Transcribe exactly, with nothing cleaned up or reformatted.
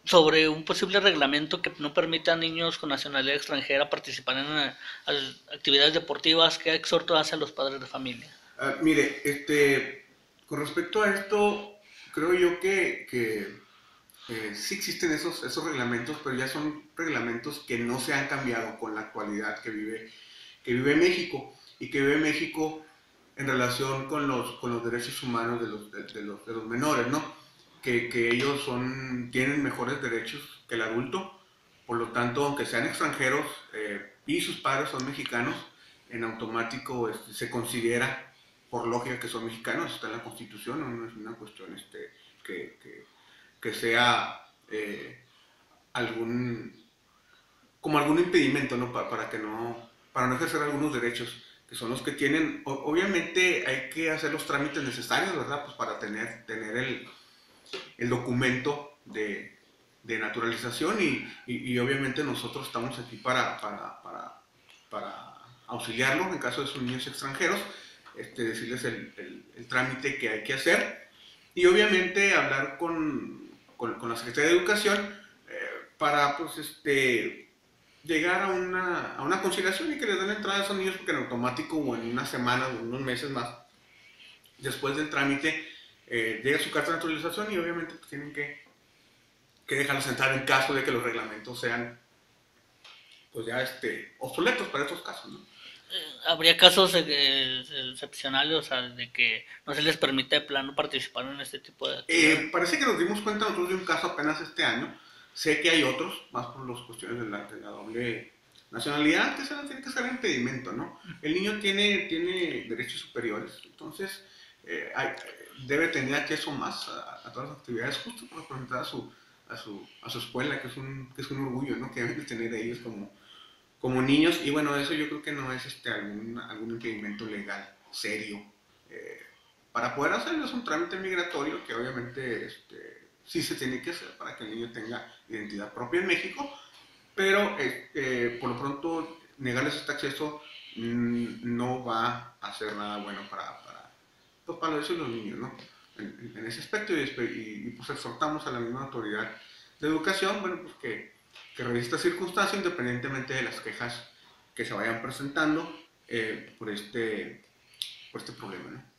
sobre un posible reglamento que no permita a niños con nacionalidad extranjera participar en eh, actividades deportivas. ¿Qué exhorto hace a los padres de familia? Ah, mire, este, con respecto a esto, creo yo que, que eh, sí existen esos, esos reglamentos, pero ya son reglamentos que no se han cambiado con la actualidad que vive, que vive México y que vive México en relación con los, con los derechos humanos de los, de, de los, de los menores, ¿no? Que, que ellos son, tienen mejores derechos que el adulto, por lo tanto, aunque sean extranjeros eh, y sus padres son mexicanos, en automático este, se considera por lógica que son mexicanos, está en la Constitución, no es una cuestión este, que, que, que sea eh, algún, como algún impedimento, ¿no? Para, para que no, para no ejercer algunos derechos que son los que tienen. O, obviamente hay que hacer los trámites necesarios, ¿verdad? Pues para tener, tener el, el documento de, de naturalización y, y, y, obviamente nosotros estamos aquí para, para, para, para auxiliarlos en caso de sus niños extranjeros, este, decirles el, el, el trámite que hay que hacer y obviamente hablar con, con, con la Secretaría de Educación eh, para pues este llegar a una, a una conciliación y que les den entrada a esos niños porque en automático o en una semana o unos meses más después del trámite eh, llega su carta de naturalización y obviamente pues, tienen que, que dejarlos entrar en caso de que los reglamentos sean pues ya este, obsoletos para estos casos, ¿no? ¿Habría casos eh, excepcionales, o sea, de que no se les permite de plano participar en este tipo de actividades? Eh, parece que nos dimos cuenta nosotros de un caso apenas este año. Sé que hay otros, más por las cuestiones de la, de la doble nacionalidad, que se tiene que ser el impedimento, ¿no? El niño tiene, tiene derechos superiores, entonces eh, hay, debe tener acceso más a, a, todas las actividades justo para presentar a su, a su, a su escuela, que es, un, que es un orgullo, ¿no? Que deben de tener ellos como, como niños. Y bueno, eso yo creo que no es este, algún, algún impedimento legal serio. Eh, para poder hacerlo es un trámite migratorio que obviamente este, sí se tiene que hacer para que el niño tenga identidad propia en México, pero eh, eh, por lo pronto negarles este acceso mmm, no va a hacer nada bueno para, para, pues, para eso y los niños, ¿no? En, en ese aspecto y, y, y, pues exhortamos a la misma autoridad de educación, bueno, pues que, que revise esta circunstancia independientemente de las quejas que se vayan presentando eh, por, este, por este problema, ¿no?